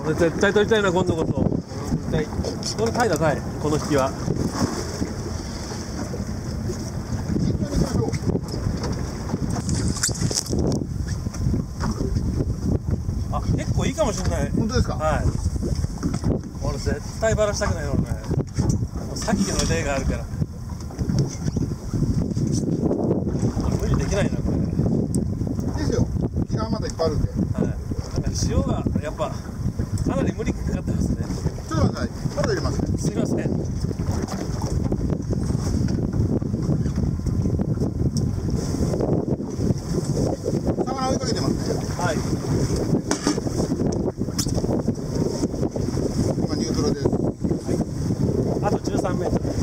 俺絶対取りたいな、今度こそ。絶対これタイだ、タイ、この引きは。あ、結構いいかもしれない。 本当ですか。 はい。俺絶対バラしたくないの、俺ね。もうさっきの例があるから。無理できないな、これ。 ですよ。気がまだいっぱいあるんで。 はい。なんか塩がやっぱかなり無理かかってますね。 ちょっと待ってください。まだ入れますね。 すいません。 魚追いかけてますね。 はい。 今ニュートラです。 あと13メートル。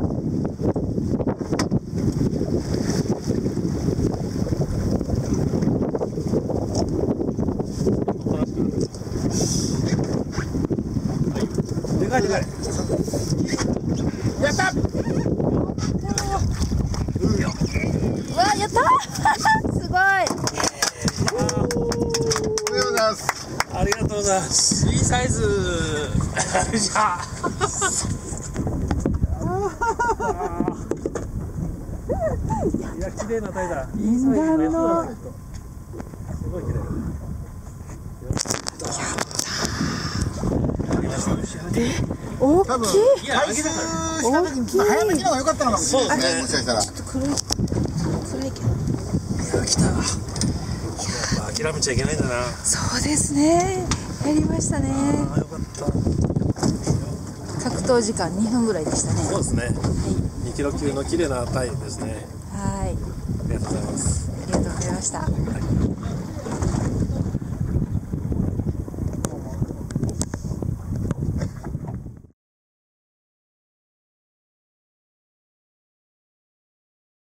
でかいでかい。 やった。 うわ、やったーすごい。 おはようございます。 ありがとうございます。いいサイズ。じゃあ。いや、綺麗なタイだ。いいサイズだね。すごい綺麗。 大多分きい。 回収した時に早めに来た方が良かったのかもしれないですね。もしかしたら。 黒いけど。 いや、来た。やっぱ諦めちゃいけないんだな。 そうですね。やりましたね。 ああ、よかった。 格闘時間2分ぐらいでしたね。 そうですね。 は 2キロ級の綺麗なタイですね。 い。はい。 ありがとうございます。 ありがとうございました。